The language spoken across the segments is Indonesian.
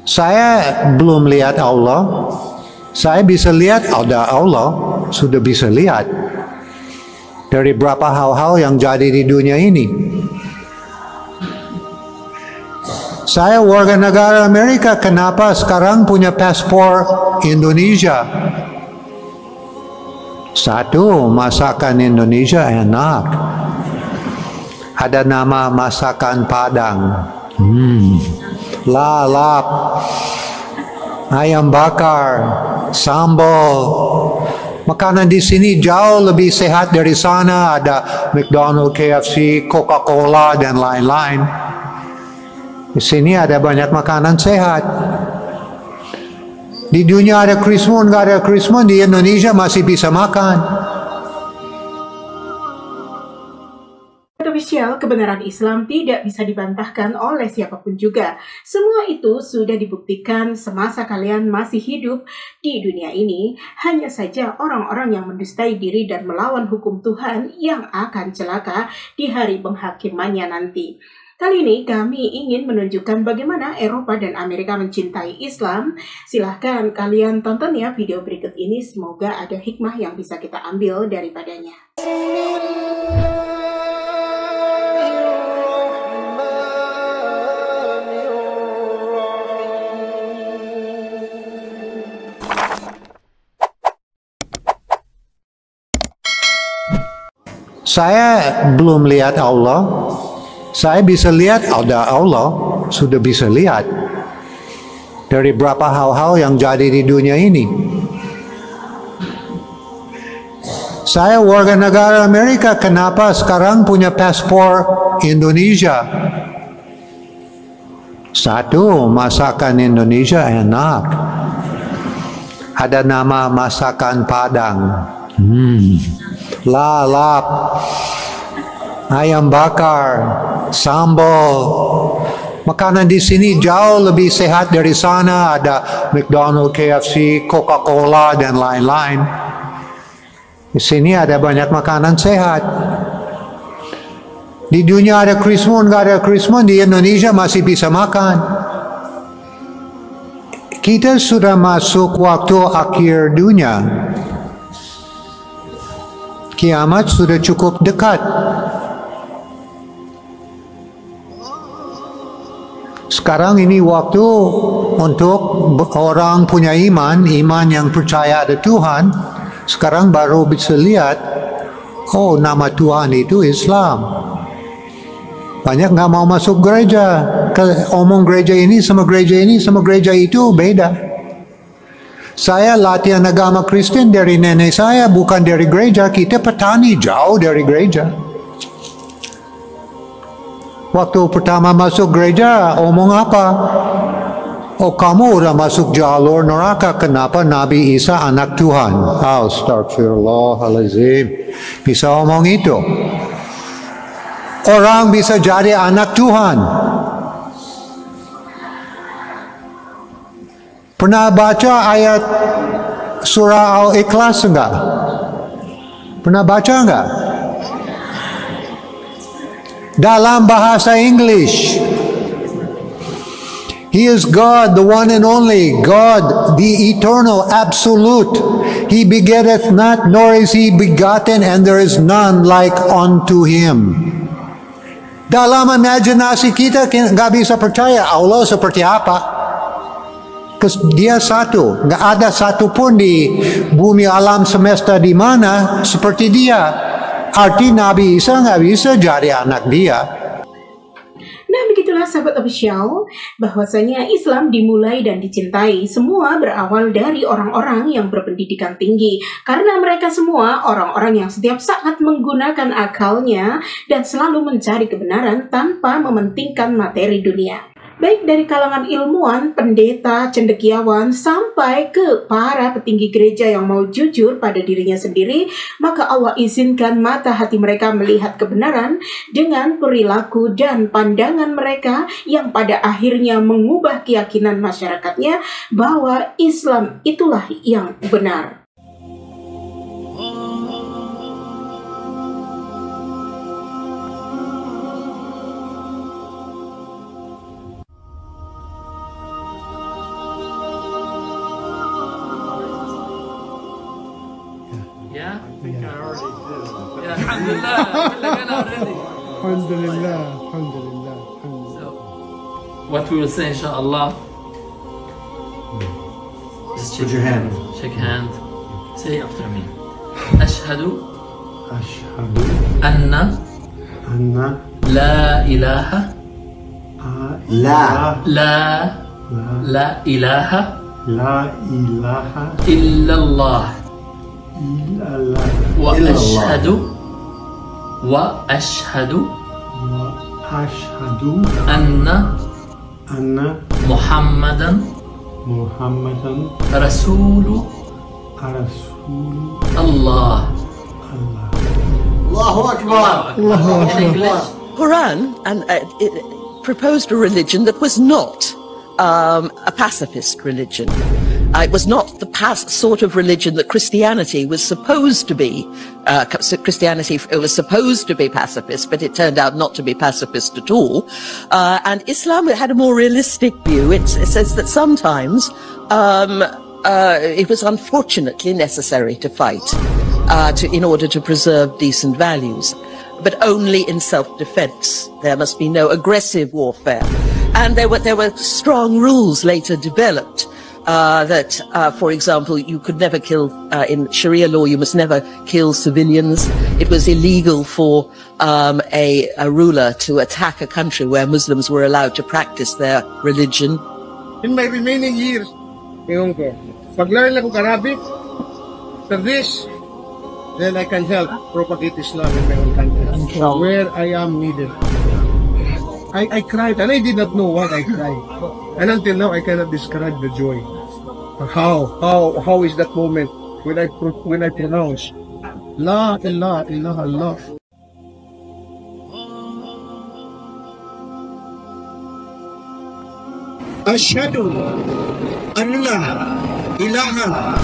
Saya belum lihat Allah. Saya bisa lihat ada Allah, sudah bisa lihat. Dari berapa hal-hal yang jadi di dunia ini. Saya warga negara Amerika, kenapa sekarang punya paspor Indonesia? Satu, masakan Indonesia enak. Ada nama masakan Padang. Lalap, ayam bakar, sambal. Makanan di sini jauh lebih sehat dari sana. Ada McDonald's, KFC, Coca-Cola, dan lain-lain. Di sini ada banyak makanan sehat. Di dunia ada krismon, nggak ada krismon, di Indonesia masih bisa makan. Official, kebenaran Islam tidak bisa dibantahkan oleh siapapun juga. Semua itu sudah dibuktikan semasa kalian masih hidup di dunia ini. Hanya saja orang-orang yang mendustai diri dan melawan hukum Tuhan yang akan celaka di hari penghakimannya nanti. Kali ini kami ingin menunjukkan bagaimana Eropa dan Amerika mencintai Islam. Silahkan kalian tonton ya video berikut ini. Semoga ada hikmah yang bisa kita ambil daripadanya. Saya belum lihat Allah. Saya bisa lihat ada Allah, sudah bisa lihat. Dari berapa hal-hal yang jadi di dunia ini. Saya warga negara Amerika, kenapa sekarang punya paspor Indonesia? Satu, masakan Indonesia enak. Ada nama masakan Padang. Lalap, ayam bakar, sambal. Makanan di sini jauh lebih sehat dari sana. Ada McDonald's, KFC, Coca-Cola, dan lain-lain. Di sini ada banyak makanan sehat. Di dunia ada krismon, nggak ada krismon, di Indonesia masih bisa makan. Kita sudah masuk waktu akhir dunia. Kiamat sudah cukup dekat. Sekarang ini waktu untuk orang punya iman yang percaya ada Tuhan. Sekarang baru bisa lihat, oh nama Tuhan itu Islam. Banyak nggak mau masuk gereja. Omong gereja ini sama gereja ini sama gereja itu beda. Saya latihan agama Kristen dari nenek saya, bukan dari gereja. Kita petani, jauh dari gereja. Waktu pertama masuk gereja, omong apa? Oh, kamu udah masuk jalur neraka. Kenapa Nabi Isa anak Tuhan? Astagfirullahaladzim. Bisa omong itu. Orang bisa jadi anak Tuhan. Pernah baca ayat surah Al-Ikhlas enggak? Pernah baca enggak? Dalam bahasa English. He is God, the one and only, God, the eternal, absolute. He begetteth not, nor is he begotten, and there is none like unto him. Dalam imajinasi kita nggak bisa percaya Allah seperti apa. Dia satu, nggak ada satupun di bumi alam semesta di mana seperti dia. Arti Nabi Isa nggak bisa jadi anak dia. Nah, begitulah sahabat official, bahwasanya Islam dimulai dan dicintai semua berawal dari orang-orang yang berpendidikan tinggi. Karena mereka semua orang-orang yang setiap saat menggunakan akalnya dan selalu mencari kebenaran tanpa mementingkan materi dunia. Baik dari kalangan ilmuwan, pendeta, cendekiawan, sampai ke para petinggi gereja yang mau jujur pada dirinya sendiri, maka Allah izinkan mata hati mereka melihat kebenaran dengan perilaku dan pandangan mereka yang pada akhirnya mengubah keyakinan masyarakatnya bahwa Islam itulah yang benar. Alhamdulillah. So, what we will say, inshallah. Just Put your hand. Shake hand. Say after me. Ashhadu anna la ilaha illallah wa ashhadu anna Muhammadan Rasulullah. Allahu Akbar. In English. Quran it proposed a religion that was not a pacifist religion. It was not the sort of religion that Christianity was supposed to be. Christianity was supposed to be pacifist, but it turned out not to be pacifist at all. And Islam had a more realistic view. It says that sometimes it was unfortunately necessary to fight in order to preserve decent values, but only in self-defense. There must be no aggressive warfare. And there were strong rules later developed that, for example, you could never kill, in Sharia law, you must never kill civilians. It was illegal for a ruler to attack a country where Muslims were allowed to practice their religion. In my remaining years, pag-learn ako Arabic, after this, then I can help propagate Islam in my own country, where I am needed. I cried, and I did not know what I cried. And until now, I cannot describe the joy. How is that moment when I pronounce La ilaha illallah. Ashhadu an la ilaha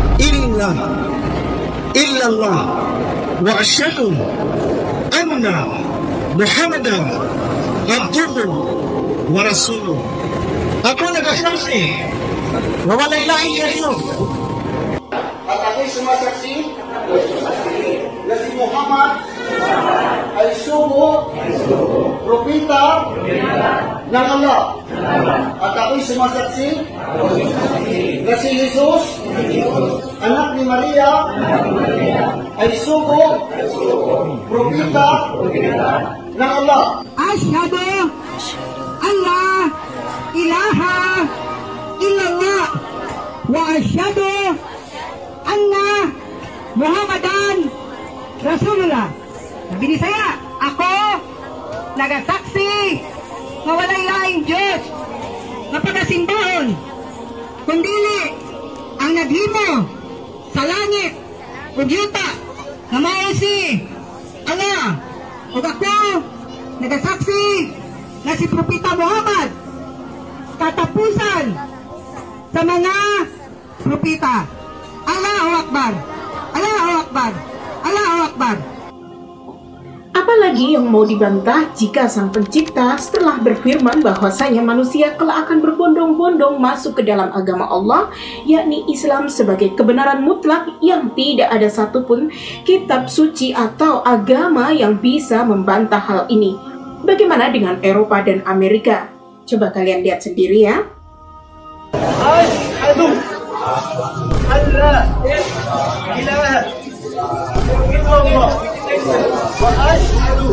illallah wa ashhadu anna Muhammadan abduhu wa rasuluh. Ako nagsasaksi na wala ilaha illallah. At ako'y sumasaksi na si Muhammad ay sugo, propeta ng Allah. At ako'y sumasaksi na si Jesus, anak ni Maria, ay sugo, propeta ng Allah. Ashhadu an la ilaha illallah wa ashhadu anna Muhammadan Rasulullah. Bini saya, ako nagasaksi na walay laing Diyos na pagasimbahon kundili ang naghimo sa langit ug yuta na mao si Allah. Ug ako nagasaksi na si Propeta Muhammad katapusan sa mga propeta. Allahu Akbar, Allahu Akbar, Allahu Akbar. Apalagi yang mau dibantah jika Sang Pencipta setelah berfirman bahwasanya manusia kelak akan berbondong-bondong masuk ke dalam agama Allah, yakni Islam sebagai kebenaran mutlak yang tidak ada satupun kitab suci atau agama yang bisa membantah hal ini. Bagaimana dengan Eropa dan Amerika? Coba kalian lihat sendiri ya. Ashhadu an la ilaha illallah wa ashhadu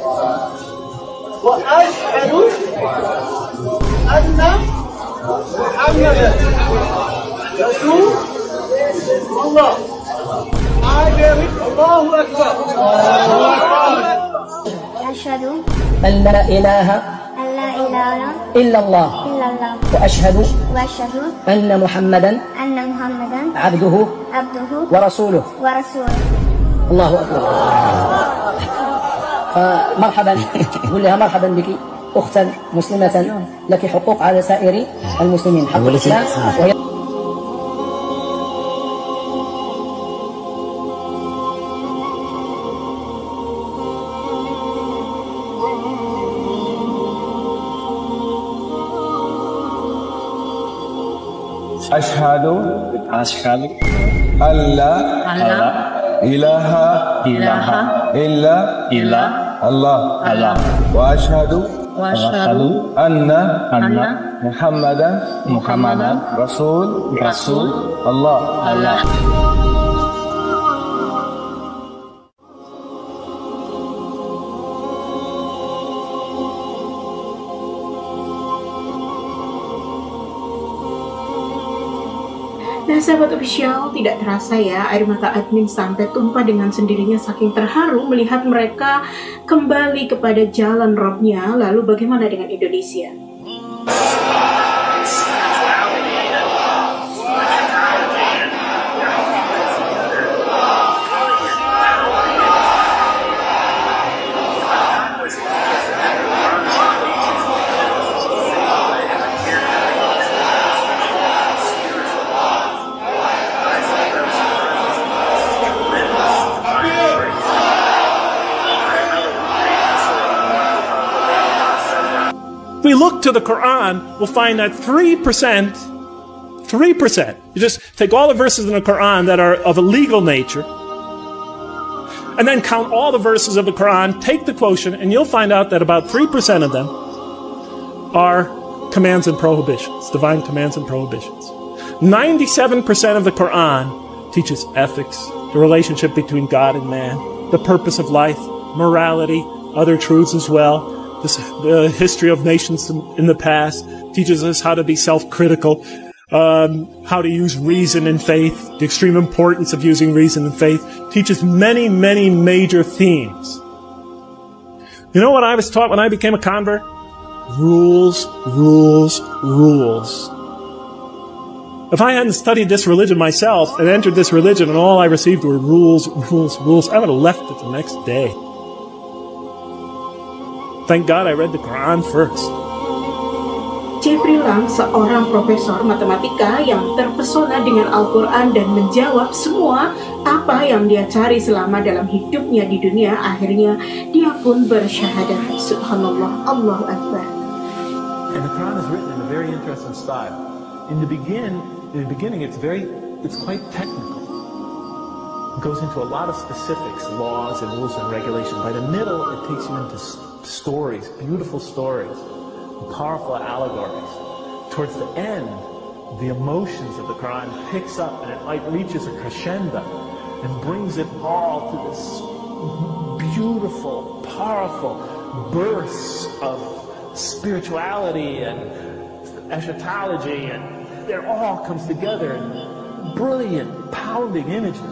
anna Muhammadan Rasulullah. Allahu Akbar. Ashhadu an la ilaha illallah wa ashhadu anna Muhammadan abduhu wa rasuluh. Allahu Akbar. مرحبا نقول لها مرحبا بك أختا مسلمة لك حقوق على سائر المسلمين. حق الإسلام وهي أشهد أن لا ilaha illa Allah. Wa ashhadu anna Muhammadan Rasul Allah. Nah, sahabat official, tidak terasa ya, air mata admin sampai tumpah dengan sendirinya saking terharu melihat mereka kembali kepada jalan Robnya. Lalu bagaimana dengan Indonesia? If we look to the Quran, we'll find that 3%, you just take all the verses in the Quran that are of a legal nature, and then count all the verses of the Quran, take the quotient, and you'll find out that about 3% of them are commands and prohibitions, divine commands and prohibitions. 97% of the Quran teaches ethics, the relationship between God and man, the purpose of life, morality, other truths as well. The history of nations in the past teaches us how to be self-critical, how to use reason and faith, the extreme importance of using reason and faith, teaches many, many major themes. You know what I was taught when I became a convert? Rules, rules, rules. If I hadn't studied this religion myself and entered this religion and all I received were rules, rules, rules, I would have left it the next day. Thank God I read the Quran first. Jeffrey Lang, seorang profesor matematika yang terpesona dengan Al-Quran dan menjawab semua apa yang dia cari selama dalam hidupnya di dunia, akhirnya dia pun bersyahadat. Subhanallah, Allahu Akbar. And the Quran is written in a very interesting style. In the beginning, it's quite technical. It goes into a lot of specifics, laws and rules and regulations. By the middle, it takes you into stories, beautiful stories, powerful allegories. Towards the end, the emotions of the Quran picks up and it like reaches a crescendo and brings it all to this beautiful, powerful bursts of spirituality and eschatology, and it all comes together in brilliant, pounding images.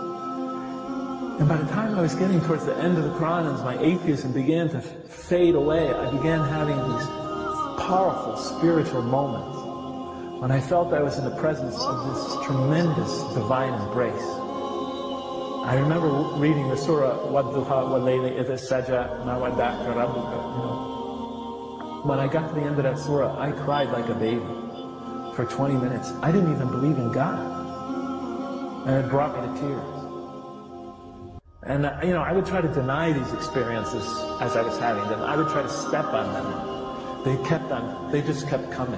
And by the time I was getting towards the end of the Quran, as my atheism began to fade away, I began having these powerful spiritual moments when I felt I was in the presence of this tremendous divine embrace. I remember reading the surah, وَالضُّحَى وَاللَّيْلِ إِذَا سَجَى مَا وَدَّعَكَ رَبُّكَ. When I got to the end of that surah, I cried like a baby for 20 minutes. I didn't even believe in God. And it brought me to tears. And, I would try to deny these experiences as I was having them. I would try to step on them. They just kept coming.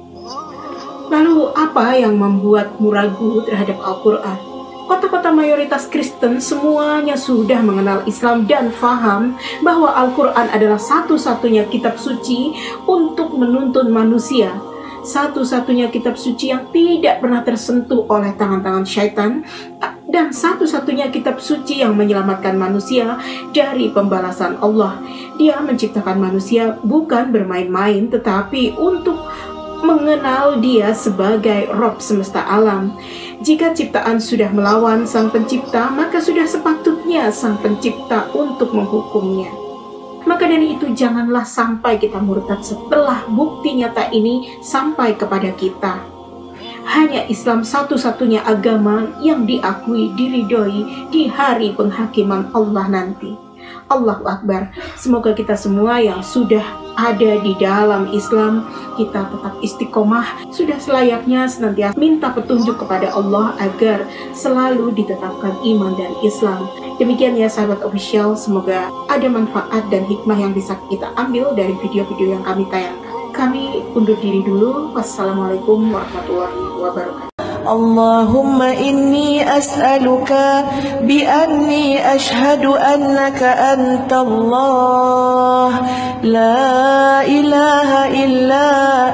Lalu apa yang membuatmu ragu terhadap Al-Quran? Kota-kota mayoritas Kristen semuanya sudah mengenal Islam dan faham bahwa Al-Quran adalah satu-satunya kitab suci untuk menuntun manusia. Satu-satunya kitab suci yang tidak pernah tersentuh oleh tangan-tangan syaitan, dan satu-satunya kitab suci yang menyelamatkan manusia dari pembalasan Allah. Dia menciptakan manusia bukan bermain-main, tetapi untuk mengenal Dia sebagai Rabb semesta alam. Jika ciptaan sudah melawan Sang Pencipta, maka sudah sepatutnya Sang Pencipta untuk menghukumnya. Maka dari itu janganlah sampai kita murtad setelah bukti nyata ini sampai kepada kita. Hanya Islam satu-satunya agama yang diakui, diridhoi di hari penghakiman Allah nanti. Allahu Akbar. Semoga kita semua yang sudah ada di dalam Islam, kita tetap istiqomah, sudah selayaknya senantiasa minta petunjuk kepada Allah agar selalu ditetapkan iman dan Islam. Demikian ya sahabat official, semoga ada manfaat dan hikmah yang bisa kita ambil dari video-video yang kami tayangkan. Kami undur diri dulu. Wassalamualaikum warahmatullahi wabarakatuh. اللهم إني أسألك بأني أشهد أنك أنت الله لا إله إلا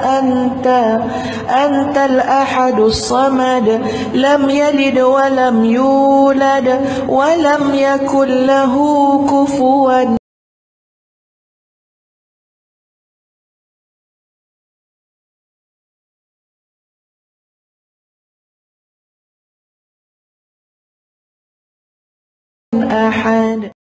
أنت الأحد الصمد لم يلد ولم يولد ولم يكن له كفوا أحد.